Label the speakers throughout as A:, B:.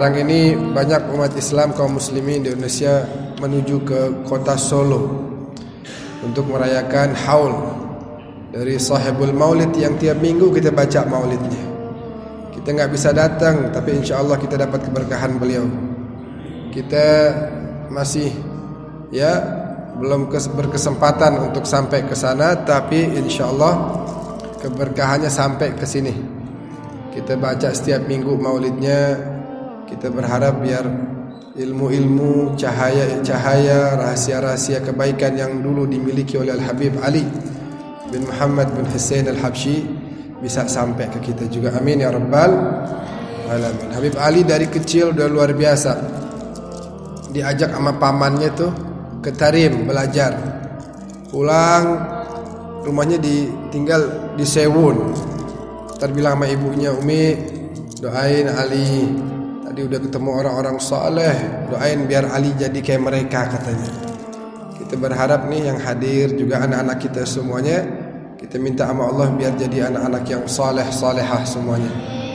A: Sekarang ini banyak umat Islam kaum muslimin di Indonesia menuju ke kota Solo untuk merayakan haul dari sahibul maulid yang tiap minggu kita baca maulidnya. Kita nggak bisa datang, tapi insya Allah kita dapat keberkahan beliau. Kita masih belum berkesempatan untuk sampai ke sana, tapi insya Allah keberkahannya sampai ke sini. Kita baca setiap minggu maulidnya. Kita berharap biar ilmu-ilmu, cahaya-cahaya, rahasia-rahasia kebaikan yang dulu dimiliki oleh Al-Habib Ali bin Muhammad bin Hussein Al-Habsyi bisa sampai ke kita juga. Amin ya rabbal alamin. Habib Ali dari kecil udah luar biasa. Diajak sama pamannya tuh ke Tarim belajar. Pulang rumahnya tinggal di Sewun. Terbilang sama ibunya, Umi doain Ali. Tadi udah ketemu orang-orang saleh, doain biar Ali jadi kayak mereka katanya. Kita berharap nih yang hadir juga anak-anak kita semuanya, kita minta sama Allah biar jadi anak-anak yang saleh salehah semuanya.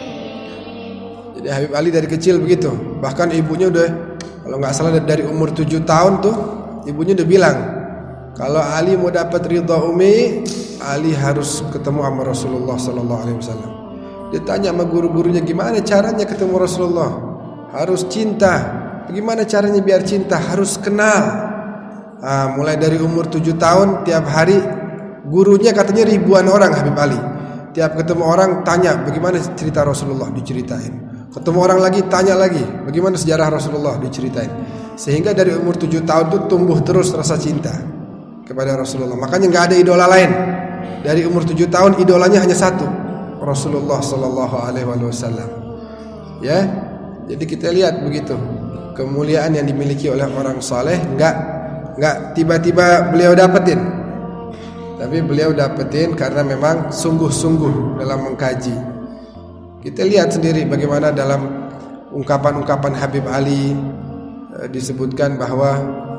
A: Jadi Habib Ali dari kecil begitu. Bahkan ibunya udah, kalau nggak salah dari umur 7 tahun tuh, ibunya udah bilang, kalau Ali mau dapat ridha Umi, Ali harus ketemu sama Rasulullah sallallahu alaihi wasallam. Dia tanya sama guru-gurunya, gimana caranya ketemu Rasulullah? Harus cinta. Bagaimana caranya biar cinta? Harus kenal. Mulai dari umur 7 tahun, tiap hari gurunya katanya ribuan orang Habib Ali. Tiap ketemu orang tanya, bagaimana cerita Rasulullah? Diceritain. Ketemu orang lagi, tanya lagi, bagaimana sejarah Rasulullah? Diceritain. Sehingga dari umur 7 tahun itu tumbuh terus rasa cinta kepada Rasulullah. Makanya nggak ada idola lain. Dari umur 7 tahun idolanya hanya satu, Rasulullah sallallahu alaihi wasallam. Ya, jadi kita lihat begitu kemuliaan yang dimiliki oleh orang saleh, enggak tiba-tiba beliau dapetin. Tapi beliau dapetin karena memang sungguh-sungguh dalam mengkaji. Kita lihat sendiri bagaimana dalam ungkapan-ungkapan Habib Ali disebutkan bahwa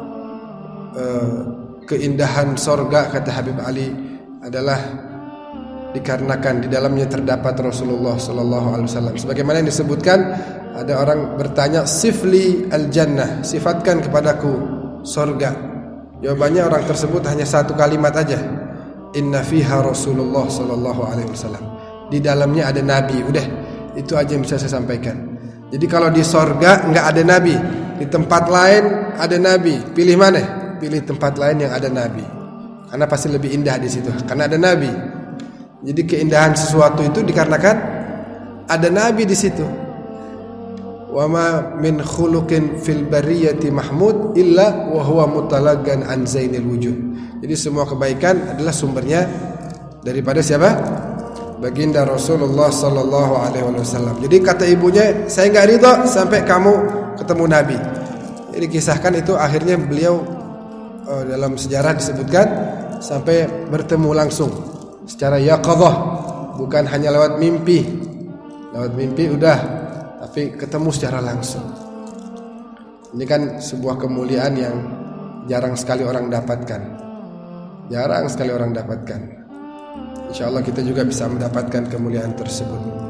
A: keindahan sorga, kata Habib Ali, adalah dikarenakan di dalamnya terdapat Rasulullah sallallahu alaihi wasallam. Sebagaimana yang disebutkan, ada orang bertanya, sifli al-jannah, sifatkan kepadaku sorga. Jawabannya orang tersebut hanya satu kalimat aja, inna fiha Rasulullah sallallahu alaihi wasallam. Di dalamnya ada Nabi. Udah, itu aja yang bisa saya sampaikan. Jadi kalau di sorga enggak ada Nabi, di tempat lain ada Nabi, pilih mana? Pilih tempat lain yang ada Nabi, karena pasti lebih indah di situ, karena ada Nabi. Jadi keindahan sesuatu itu dikarenakan ada Nabi di situ. Wa ma min khuluqin fil bariyati mahmud illa wa huwa mutalaggan an zainil wujud. Jadi semua kebaikan adalah sumbernya daripada siapa? Baginda Rasulullah sallallahu alaihi wasallam. Jadi kata ibunya, saya enggak ridha sampai kamu ketemu Nabi. Jadi kisahkan itu akhirnya beliau dalam sejarah disebutkan sampai bertemu langsung secara yaqadhah, bukan hanya lewat mimpi. Lewat mimpi udah, tapi ketemu secara langsung. Ini kan sebuah kemuliaan yang jarang sekali orang dapatkan. Jarang sekali orang dapatkan. Insyaallah kita juga bisa mendapatkan kemuliaan tersebut.